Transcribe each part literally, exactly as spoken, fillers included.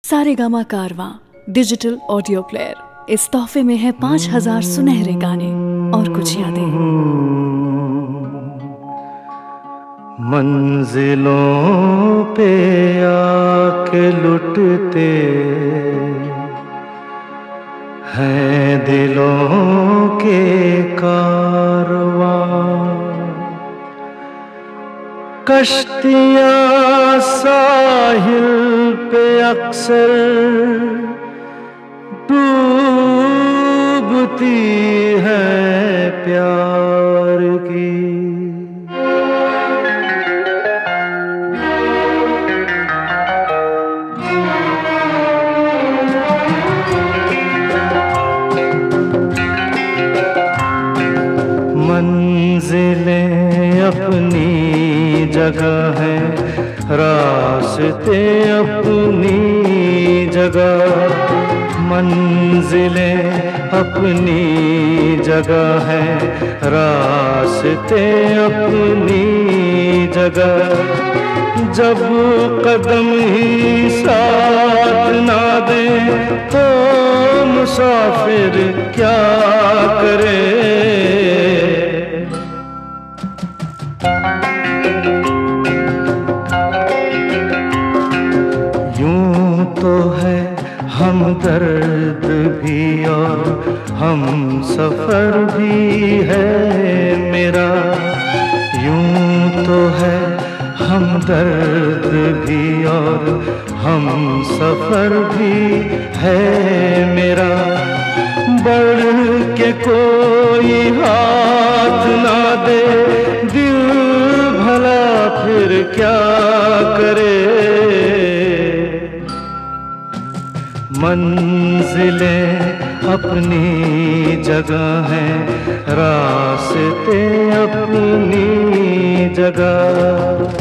सारेगामा कारवां digital audio player. इस तोहफे में है पांच हजार सुनहरे गाने और कुछ यादें। मंजिलों पे आके लुटते हैं दिलों के कारवां, कश्तियां साहिल पे अक्सर डूबती है प्यार की। मंजिलें अपनी जगह है, रास्ते अपनी जगह। मंजिलें अपनी जगह है, रास्ते अपनी जगह। जब कदम ही साथ ना दे तो मुसाफिर क्या करे। यूं तो है हम दर्द भी और हम सफर भी है मेरा। यूं तो है हम दर्द भी और हम सफर भी है मेरा। बढ़ के कोई हाथ ना दे दिल भला फिर क्या करे। मंजिलें अपनी जगह हैं, रास्ते अपनी जगह।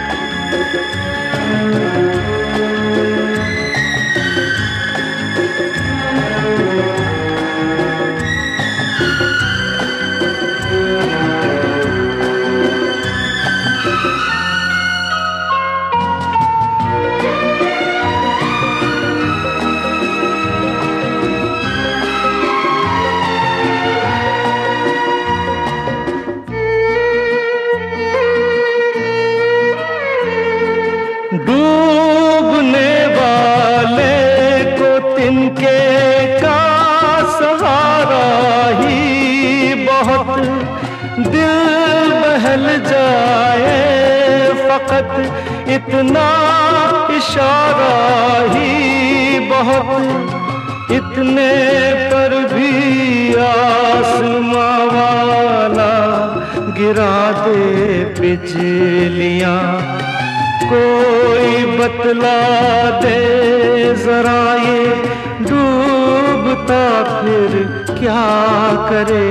डूबने वाले को तिनके का सहारा ही बहुत। दिल बहल जाए फकत इतना इशारा ही बहुत। इतने पर भी आसमां वाला गिरा दे बिजलियां। कोई बतला दे जरा ये डूबता फिर क्या करे।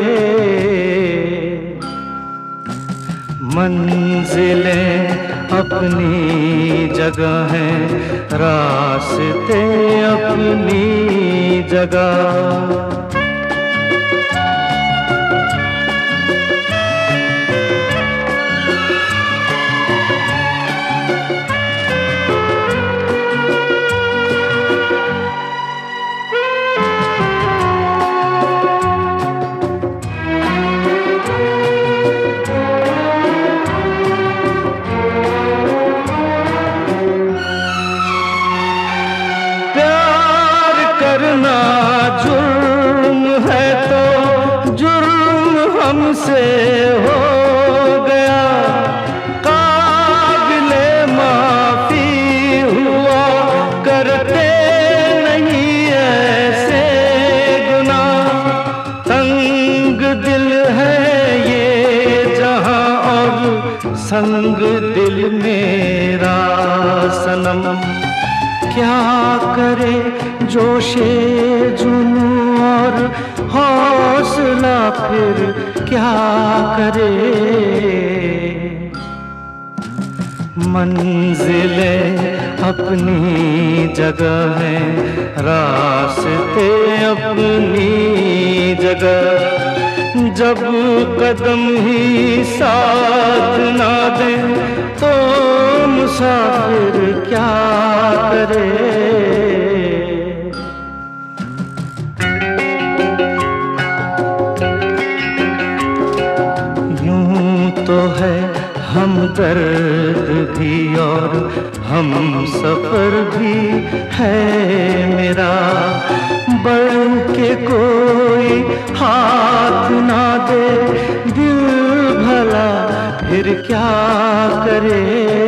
मंजिलें अपनी जगह हैं, रास्ते अपनी जगह। करना जुर्म है तो जुर्म हमसे हो गया। काबिले माफी हुआ करते नहीं ऐसे गुनाह। तंग दिल है ये जहां और संग दिल मेरा सनम। क्या करे जोशे जुनून और हौसला फिर क्या करे। मंजिलें अपनी जगह हैं, रास्ते अपनी जगह। जब कदम ही साथ ना दे तो मुसाफिर क्या करे। हम सफर भी है मेरा। बढ़ के कोई हाथ ना दे दिल भला फिर क्या करे।